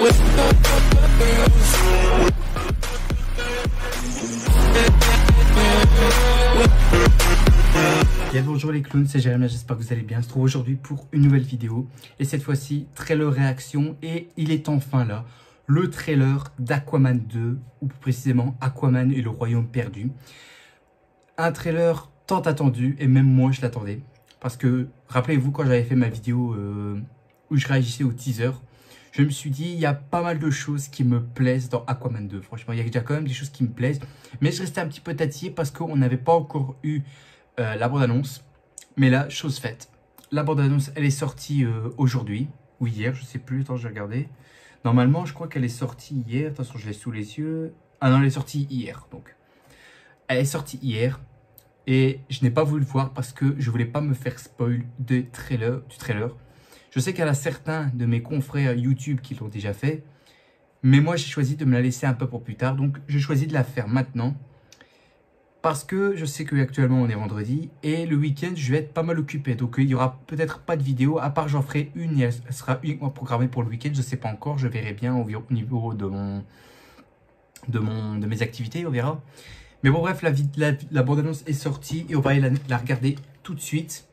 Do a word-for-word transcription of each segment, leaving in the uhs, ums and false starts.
Bien bonjour les clowns, c'est Jérémy, j'espère que vous allez bien. On se trouve aujourd'hui pour une nouvelle vidéo. Et cette fois-ci, trailer réaction. Et il est enfin là, le trailer d'Aquaman deux, ou plus précisément Aquaman et le Royaume perdu. Un trailer tant attendu, et même moi je l'attendais. Parce que, rappelez-vous, quand j'avais fait ma vidéo euh, où je réagissais au teaser, je me suis dit, il y a pas mal de choses qui me plaisent dans Aquaman deux. Franchement, il y a déjà quand même des choses qui me plaisent. Mais je restais un petit peu tatillé parce qu'on n'avait pas encore eu euh, la bande-annonce. Mais là, chose faite. La bande-annonce, elle est sortie euh, aujourd'hui. Ou hier, je sais plus. Attends, je vais regarder. Normalement, je crois qu'elle est sortie hier. Attention, je l'ai sous les yeux. Ah non, elle est sortie hier. Donc, elle est sortie hier. Et je n'ai pas voulu le voir parce que je voulais pas me faire spoil de trailer, du trailer. Je sais qu'il y en a certains de mes confrères YouTube qui l'ont déjà fait. Mais moi, j'ai choisi de me la laisser un peu pour plus tard. Donc, j'ai choisi de la faire maintenant. Parce que je sais qu'actuellement, on est vendredi. Et le week-end, je vais être pas mal occupé. Donc, il n'y aura peut-être pas de vidéo. À part, j'en ferai une. Et elle sera uniquement programmée pour le week-end. Je ne sais pas encore. Je verrai bien au niveau de, mon, de, mon, de mes activités. On verra. Mais bon, bref, la, la, la bande-annonce est sortie. Et on va aller la, la regarder tout de suite.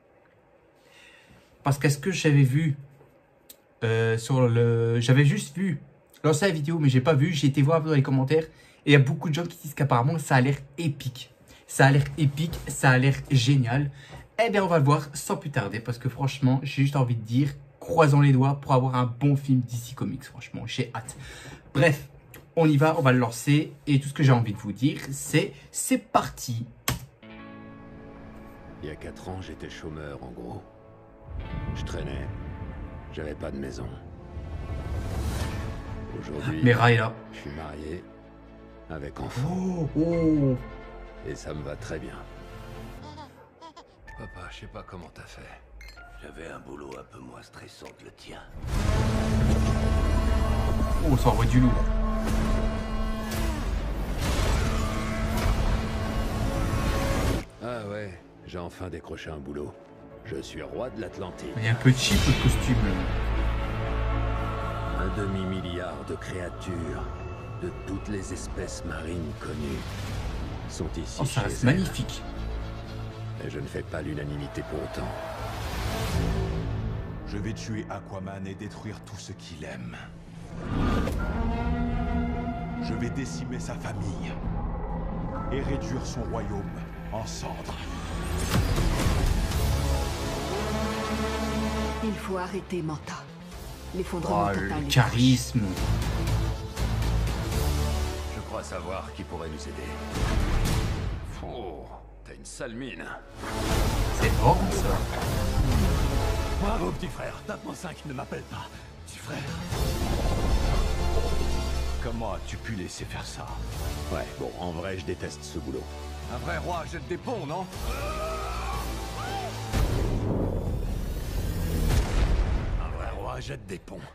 Parce qu'est-ce que j'avais vu euh, sur le... J'avais juste vu lancer la vidéo, mais j'ai pas vu. J'ai été voir dans les commentaires. Et il y a beaucoup de gens qui disent qu'apparemment, ça a l'air épique. Ça a l'air épique, ça a l'air génial. Eh bien, on va le voir sans plus tarder. Parce que franchement, j'ai juste envie de dire, croisons les doigts pour avoir un bon film D C Comics. Franchement, j'ai hâte. Bref, on y va, on va le lancer. Et tout ce que j'ai envie de vous dire, c'est, c'est parti. Il y a quatre ans, j'étais chômeur, en gros. Je traînais. J'avais pas de maison. Aujourd'hui, Mera est là. je suis marié, avec enfant. Oh, oh. Et ça me va très bien. Papa, je sais pas comment t'as fait. J'avais un boulot un peu moins stressant que le tien. Oh, ça envoie du lourd. Ah ouais, j'ai enfin décroché un boulot. Je suis roi de l'Atlantique. Il y a un peu cheap le costume. Un demi-milliard de créatures de toutes les espèces marines connues sont ici. Oh, ça chez reste elles. magnifique. Et je ne fais pas l'unanimité pour autant. Je vais tuer Aquaman et détruire tout ce qu'il aime. Je vais décimer sa famille et réduire son royaume en cendres. Il faut arrêter Manta. L'effondrement Oh, total le est charisme. Je crois savoir qui pourrait nous aider. Oh, t'as une sale mine. C'est bon ça. Bravo, petit frère. Tape-moi cinq, ne m'appelle pas. Petit frère. Comment as-tu pu laisser faire ça? Ouais, bon, en vrai, je déteste ce boulot. Un vrai roi jette des ponts, non? Un vrai roi jette des ponts.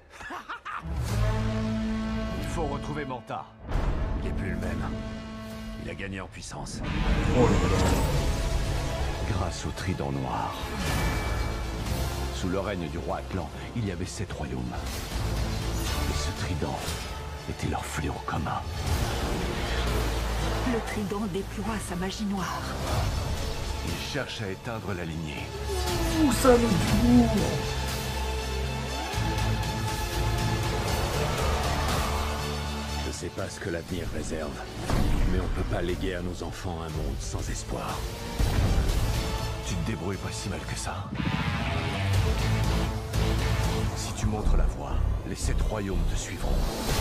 Il faut retrouver Manta. Il est plus le même. Il a gagné en puissance. Oh là là. Grâce au trident noir. Sous le règne du roi Atlan, il y avait sept royaumes. Et ce trident était leur fléau commun. Le trident déploie sa magie noire. Il cherche à éteindre la lignée. Où ça le lourd. Je sais pas ce que l'avenir réserve, mais on peut pas léguer à nos enfants un monde sans espoir. Tu te débrouilles pas si mal que ça. Si tu montres la voie, les sept royaumes te suivront.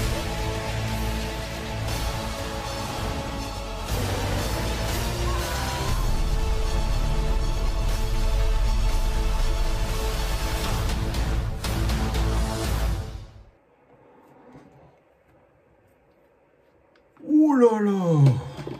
Ouh là là.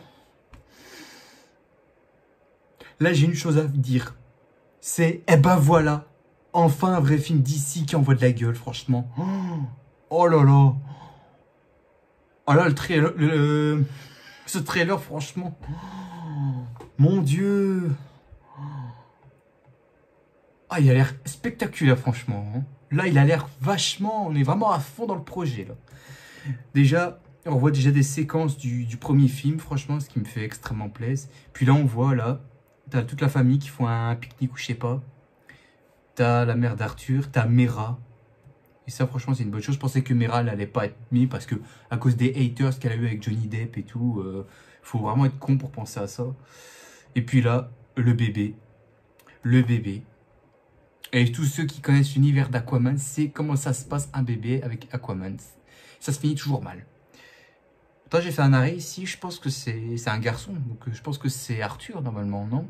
Là, j'ai une chose à vous dire. C'est, eh ben voilà. Enfin, un vrai film d'ici qui envoie de la gueule, franchement. Oh là là. Oh là, le trailer. Le, ce trailer, franchement. Mon Dieu. Ah, il a l'air spectaculaire, franchement. Hein. Là, il a l'air vachement... On est vraiment à fond dans le projet, là. Déjà, on voit déjà des séquences du, du premier film, franchement, ce qui me fait extrêmement plaisir. Puis là, on voit, là, t'as toute la famille qui font un pique-nique ou je sais pas. T'as la mère d'Arthur, t'as Mera. Et ça, franchement, c'est une bonne chose. Je pensais que Mera, elle allait pas être mise parce que, à cause des haters qu'elle a eu avec Johnny Depp et tout, euh, faut vraiment être con pour penser à ça. Et puis là, le bébé. Le bébé. Et tous ceux qui connaissent l'univers d'Aquaman, c'est comment ça se passe un bébé avec Aquaman. Ça se finit toujours mal. Toi, j'ai fait un arrêt ici, je pense que c'est un garçon. Donc je pense que c'est Arthur normalement, non?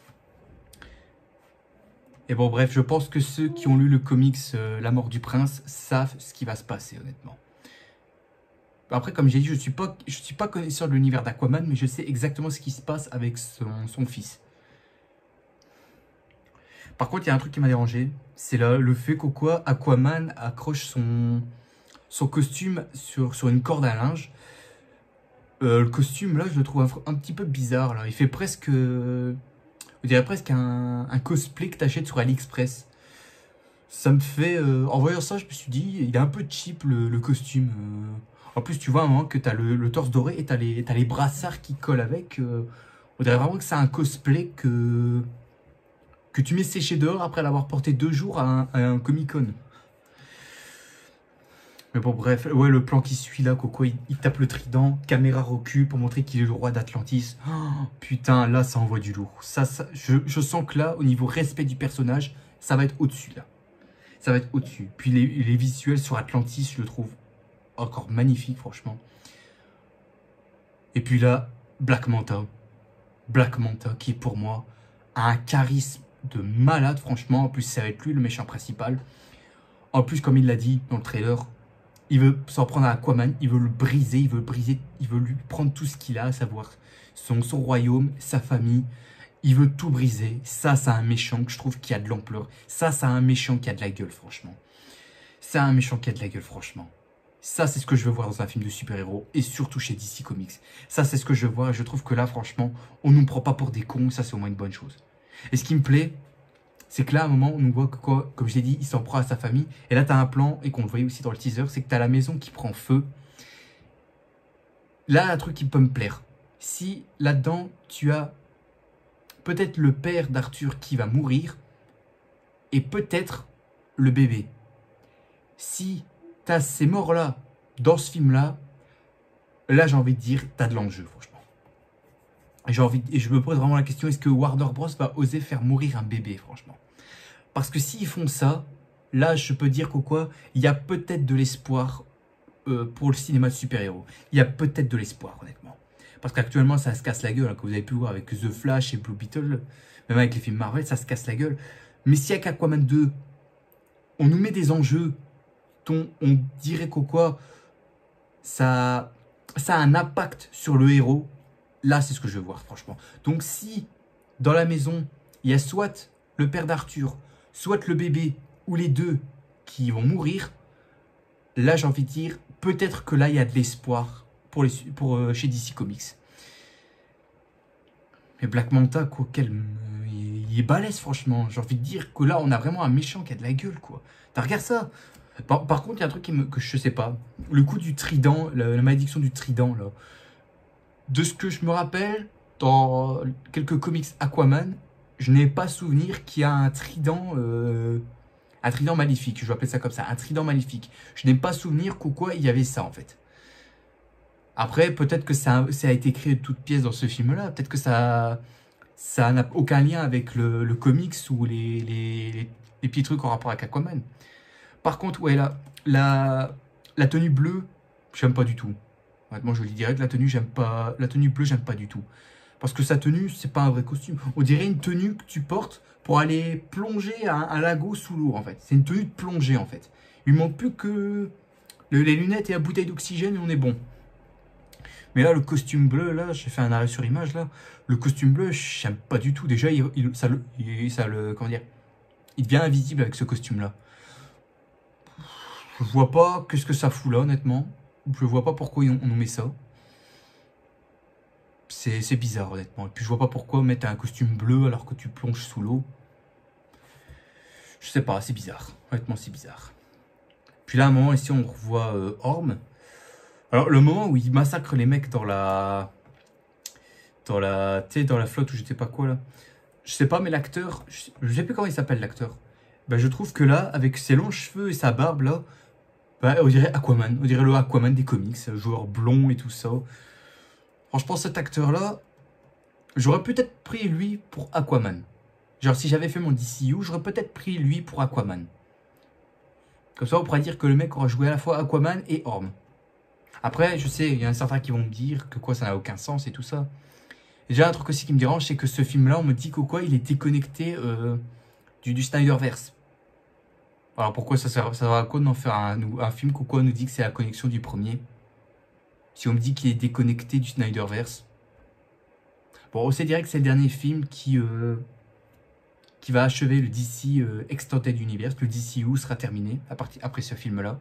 Et bon, bref, je pense que ceux qui ont lu le comics euh, La mort du prince savent ce qui va se passer, honnêtement. Après, comme j'ai dit, je ne suis pas, je suis pas connaisseur de l'univers d'Aquaman, mais je sais exactement ce qui se passe avec son, son fils. Par contre, il y a un truc qui m'a dérangé, c'est le fait qu'Aquaman Aquaman accroche son, son costume sur, sur une corde à linge. Euh, le costume, là, je le trouve un, un petit peu bizarre. Là. Il fait presque, euh, on dirait presque un, un cosplay que tu achètes sur AliExpress. Ça me fait... Euh, en voyant ça, je me suis dit, il est un peu cheap, le, le costume. Euh. En plus, tu vois, à un moment que tu as le, le torse doré et tu as les, t'as les brassards qui collent avec. Euh. On dirait vraiment que c'est un cosplay que... que tu mets séché dehors après l'avoir porté deux jours à un, à un Comic-Con. Mais bon, bref, ouais, le plan qui suit là, Coco, il, il tape le trident, caméra recul pour montrer qu'il est le roi d'Atlantis. Oh, putain, là, ça envoie du lourd. Ça, ça, je, je sens que là, au niveau respect du personnage, ça va être au-dessus, là. Ça va être au-dessus. Puis les, les visuels sur Atlantis, je le trouve encore magnifique, franchement. Et puis là, Black Manta. Black Manta, qui pour moi a un charisme de malade, franchement. En plus, ça va être lui le méchant principal. En plus, comme il l'a dit dans le trailer, il veut s'en prendre à Aquaman, il veut le briser, il veut le briser, il veut lui prendre tout ce qu'il a, à savoir son, son royaume, sa famille. Il veut tout briser. Ça, c'est un méchant que je trouve qui a de l'ampleur. Ça, c'est un méchant qui a de la gueule, franchement. C'est un méchant qui a de la gueule, franchement. Ça, c'est ce que je veux voir dans un film de super-héros, et surtout chez D C Comics. Ça, c'est ce que je veux voir, et je trouve que là, franchement, on ne nous prend pas pour des cons, ça, c'est au moins une bonne chose. Et ce qui me plaît, c'est que là, à un moment, on nous voit que, quoi, comme je l'ai dit, il s'en prend à sa famille. Et là, tu as un plan, et qu'on le voyait aussi dans le teaser, c'est que tu as la maison qui prend feu. Là, un truc qui peut me plaire. Si, là-dedans, tu as peut-être le père d'Arthur qui va mourir, et peut-être le bébé. Si tu as ces morts-là, dans ce film-là, là, j'ai envie de dire, tu as de l'enjeu, franchement. J'ai envie de, et je me pose vraiment la question, est-ce que Warner Bros va oser faire mourir un bébé, franchement? Parce que s'ils font ça, là, je peux dire qu'au quoi, il y a peut-être de l'espoir euh, pour le cinéma de super-héros. Il y a peut-être de l'espoir, honnêtement. Parce qu'actuellement, ça se casse la gueule, hein, comme vous avez pu voir avec The Flash et Blue Beetle, même avec les films Marvel, ça se casse la gueule. Mais si avec Aquaman deux, on nous met des enjeux dont on dirait qu'au quoi, ça, ça a un impact sur le héros, là, c'est ce que je veux voir, franchement. Donc, si dans la maison, il y a soit le père d'Arthur, soit le bébé, ou les deux qui vont mourir, là, j'ai envie de dire, peut-être que là, il y a de l'espoir pour, les, pour euh, chez D C Comics. Mais Black Manta, quoi, quel, euh, il est balèze, franchement. J'ai envie de dire que là, on a vraiment un méchant qui a de la gueule, quoi. T'as regarde ça. Par, par contre, il y a un truc qui me, que je sais pas. Le coup du trident, la, la malédiction du trident, là. De ce que je me rappelle, dans quelques comics Aquaman, je n'ai pas souvenir qu'il y a un trident, euh, un trident maléfique. Je vais appeler ça comme ça, un trident maléfique. Je n'ai pas souvenir qu'au quoi il y avait ça, en fait. Après, peut-être que ça, ça a été créé de toutes pièces dans ce film-là. Peut-être que ça ça n'a aucun lien avec le, le comics ou les, les, les, les petits trucs en rapport avec Aquaman. Par contre, ouais, la, la, la tenue bleue, j'aime pas du tout. Honnêtement, je lui dirais que la tenue, j'aime pas. La tenue bleue, j'aime pas du tout. Parce que sa tenue, c'est pas un vrai costume. On dirait une tenue que tu portes pour aller plonger à un, un lago sous l'eau, en fait. C'est une tenue de plongée, en fait. Il manque plus que le, les lunettes et la bouteille d'oxygène et on est bon. Mais là, le costume bleu, là, j'ai fait un arrêt sur image, là. Le costume bleu, j'aime pas du tout. Déjà, il, il, ça, le, il, ça le... Comment dire? Il devient invisible avec ce costume-là. Je vois pas qu'est-ce que ça fout là, honnêtement. Je vois pas pourquoi on nous met ça. C'est bizarre, honnêtement. Et puis, je vois pas pourquoi mettre un costume bleu alors que tu plonges sous l'eau. Je sais pas, c'est bizarre. Honnêtement, c'est bizarre. Puis là, à un moment, ici, on revoit euh, Orm. Alors, le moment où il massacre les mecs dans la... Dans la... Tu sais, dans la flotte ou je sais pas quoi, là. Je sais pas, mais l'acteur... Je sais plus comment il s'appelle, l'acteur. Ben, je trouve que là, avec ses longs cheveux et sa barbe, là... Ben, on dirait Aquaman. On dirait le Aquaman des comics. Joueur blond et tout ça. Franchement, cet acteur-là... J'aurais peut-être pris lui pour Aquaman. Genre, si j'avais fait mon D C U, j'aurais peut-être pris lui pour Aquaman. Comme ça, on pourrait dire que le mec aura joué à la fois Aquaman et Orm. Après, je sais, il y en a certains qui vont me dire que quoi, ça n'a aucun sens et tout ça. Et déjà, un truc aussi qui me dérange, c'est que ce film-là, on me dit que quoi, il est déconnecté euh, du, du Snyderverse. Alors pourquoi ça sert, ça sert à quoi d'en faire un, un film que quoi on nous dit que c'est la connexion du premier? Si on me dit qu'il est déconnecté du Snyderverse. Bon, on sait direct que c'est le dernier film qui, euh, qui va achever le D C euh, Extended Universe. Le D C U sera terminé à partir, après ce film-là.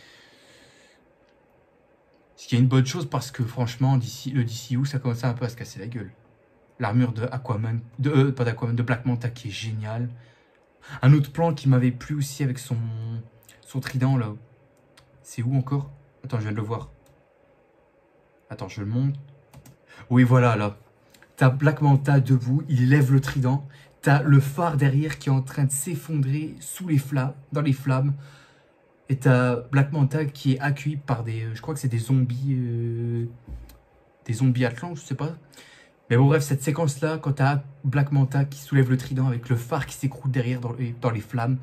Ce qui est une bonne chose parce que franchement, D C, le D C U, ça commence un peu à se casser la gueule. L'armure de Aquaman, de, euh, pas d'Aquaman, de Black Manta qui est géniale. Un autre plan qui m'avait plu aussi avec son, son trident là. C'est où encore? Attends, je viens de le voir. Attends, je le monte. Oui, voilà, là. T'as Black Manta debout, il lève le trident. T'as le phare derrière qui est en train de s'effondrer sous les flammes, dans les flammes. Et t'as Black Manta qui est accueilli par des... Je crois que c'est des zombies... Euh, des zombies atlants, je sais pas. Mais bon, bref, cette séquence-là, quand t'as Black Manta qui soulève le trident avec le phare qui s'écroule derrière dans les, dans les flammes.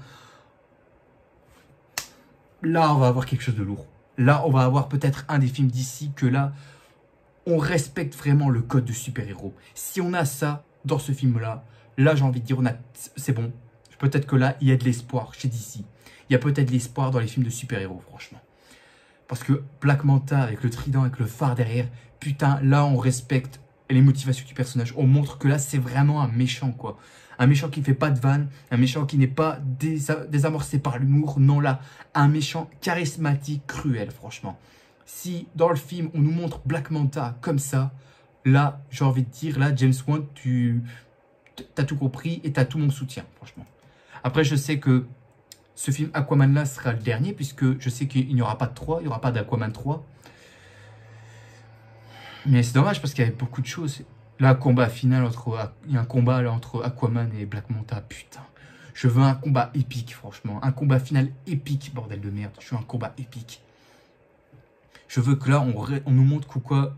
Là, on va avoir quelque chose de lourd. Là, on va avoir peut-être un des films d'ici que là... On respecte vraiment le code de super-héros. Si on a ça dans ce film-là, là, j'ai envie de dire, on a, c'est bon. Peut-être que là, il y a de l'espoir chez D C. Il y a peut-être de l'espoir dans les films de super-héros, franchement. Parce que Black Manta, avec le trident, avec le phare derrière, putain, là, on respecte les motivations du personnage. On montre que là, c'est vraiment un méchant, quoi. Un méchant qui ne fait pas de vanne, un méchant qui n'est pas désa désamorcé par l'humour. Non, là, un méchant charismatique, cruel, franchement. Si dans le film, on nous montre Black Manta comme ça, là, j'ai envie de dire, là, James Wan, tu as tout compris et tu as tout mon soutien, franchement. Après, je sais que ce film Aquaman-là sera le dernier, puisque je sais qu'il n'y aura pas de trois, il n'y aura pas d'Aquaman trois. Mais c'est dommage, parce qu'il y avait beaucoup de choses. Là, combat final, entre, il y a un combat là, entre Aquaman et Black Manta, putain. Je veux un combat épique, franchement. Un combat final épique, bordel de merde. Je veux un combat épique. Je veux que là, on, on nous montre quoi.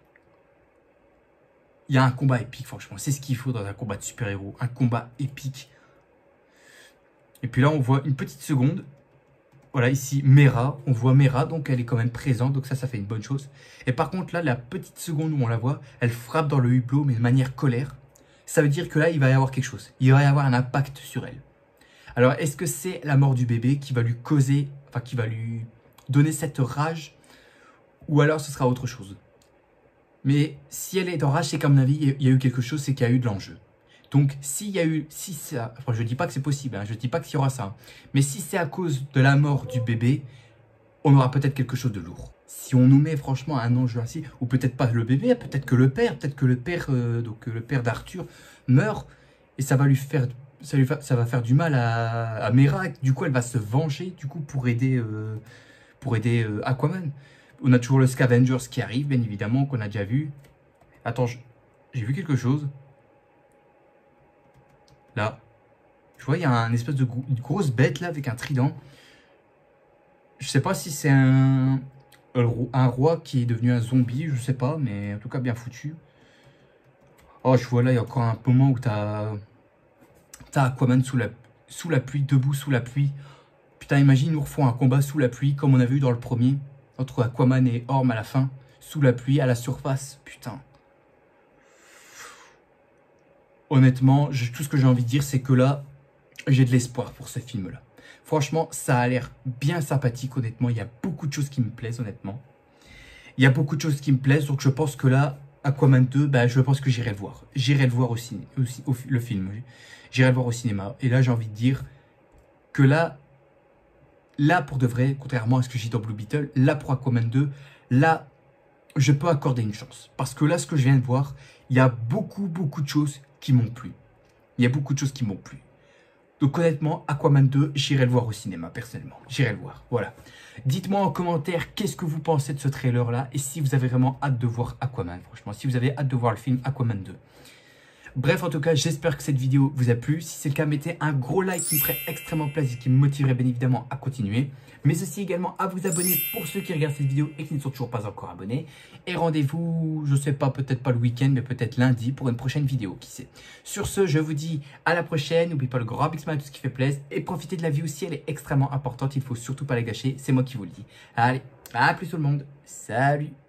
Il y a un combat épique, franchement. C'est ce qu'il faut dans un combat de super-héros. Un combat épique. Et puis là, on voit une petite seconde. Voilà, ici, Mera. On voit Mera, donc elle est quand même présente. Donc ça, ça fait une bonne chose. Et par contre, là, la petite seconde où on la voit, elle frappe dans le hublot, mais de manière colère. Ça veut dire que là, il va y avoir quelque chose. Il va y avoir un impact sur elle. Alors, est-ce que c'est la mort du bébé qui va lui causer, enfin, qui va lui donner cette rage? Ou alors ce sera autre chose. Mais si elle est en rage, c'est qu'à mon avis, il y a eu quelque chose, c'est qu'il y a eu de l'enjeu. Donc s'il y a eu, si ça, enfin je ne dis pas que c'est possible, hein, je ne dis pas qu'il y aura ça. Mais si c'est à cause de la mort du bébé, on aura peut-être quelque chose de lourd. Si on nous met franchement un enjeu ainsi, ou peut-être pas le bébé, peut-être que le père, peut-être que le père, euh, donc le père d'Arthur meurt, et ça va lui faire, ça, lui va, ça va faire du mal à, à Mera. Du coup, elle va se venger, du coup, pour aider, euh, pour aider euh, Aquaman. On a toujours le Scavengers qui arrive, bien évidemment, qu'on a déjà vu. Attends, j'ai vu quelque chose. Là. Je vois, il y a un espèce de gro une grosse bête, là, avec un trident. Je sais pas si c'est un, un roi qui est devenu un zombie, je sais pas, mais en tout cas, bien foutu. Oh, je vois là, il y a encore un moment où t'as t'as Aquaman sous la, sous la pluie, debout sous la pluie. Putain, imagine, nous refont un combat sous la pluie, comme on a vu dans le premier. Entre Aquaman et Orm à la fin, sous la pluie, à la surface, putain. Honnêtement, je, tout ce que j'ai envie de dire, c'est que là, j'ai de l'espoir pour ce film-là. Franchement, ça a l'air bien sympathique, honnêtement. Il y a beaucoup de choses qui me plaisent, honnêtement. Il y a beaucoup de choses qui me plaisent, donc je pense que là, Aquaman deux, bah, je pense que j'irai le voir. J'irai le voir au ciné, aussi, au, le film. J'irai le voir au cinéma. Et là, j'ai envie de dire que là, Là, pour de vrai, contrairement à ce que j'ai dit dans Blue Beetle, là, pour Aquaman deux, là, je peux accorder une chance. Parce que là, ce que je viens de voir, il y a beaucoup, beaucoup de choses qui m'ont plu. Il y a beaucoup de choses qui m'ont plu. Donc honnêtement, Aquaman deux, j'irai le voir au cinéma personnellement. J'irai le voir, voilà. Dites-moi en commentaire qu'est-ce que vous pensez de ce trailer-là et si vous avez vraiment hâte de voir Aquaman, franchement. Si vous avez hâte de voir le film Aquaman deux. Bref, en tout cas, j'espère que cette vidéo vous a plu. Si c'est le cas, mettez un gros like qui me ferait extrêmement plaisir, qui me motiverait bien évidemment à continuer. Mais aussi également à vous abonner pour ceux qui regardent cette vidéo et qui ne sont toujours pas encore abonnés. Et rendez-vous, je sais pas, peut-être pas le week-end, mais peut-être lundi pour une prochaine vidéo, qui sait. Sur ce, je vous dis à la prochaine. N'oubliez pas le grand big smile, tout ce qui fait plaisir. Et profitez de la vie aussi, elle est extrêmement importante. Il ne faut surtout pas la gâcher, c'est moi qui vous le dis. Allez, à plus tout le monde. Salut!